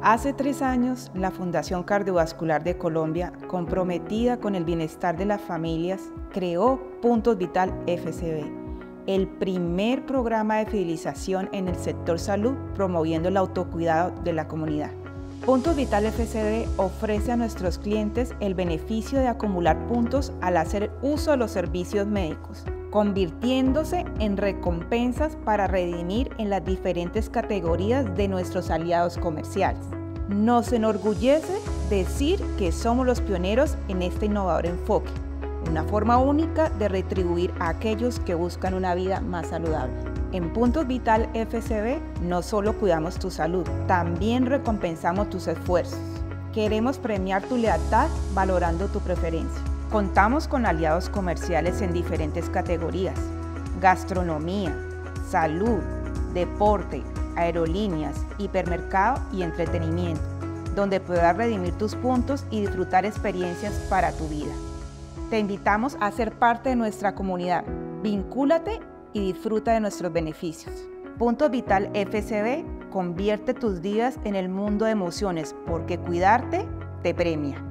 Hace 3 años, la Fundación Cardiovascular de Colombia, comprometida con el bienestar de las familias, creó Puntos Vital FCB, el primer programa de fidelización en el sector salud promoviendo el autocuidado de la comunidad. Puntos Vital FCB ofrece a nuestros clientes el beneficio de acumular puntos al hacer uso de los servicios médicos, convirtiéndose en recompensas para redimir en las diferentes categorías de nuestros aliados comerciales. Nos enorgullece decir que somos los pioneros en este innovador enfoque, una forma única de retribuir a aquellos que buscan una vida más saludable. En Puntos Vital FCB no solo cuidamos tu salud, también recompensamos tus esfuerzos. Queremos premiar tu lealtad valorando tu preferencia. Contamos con aliados comerciales en diferentes categorías: gastronomía, salud, deporte, aerolíneas, hipermercado y entretenimiento, donde podrás redimir tus puntos y disfrutar experiencias para tu vida. Te invitamos a ser parte de nuestra comunidad. Vincúlate y disfruta de nuestros beneficios. Puntos Vital FCB convierte tus días en el mundo de emociones, porque cuidarte te premia.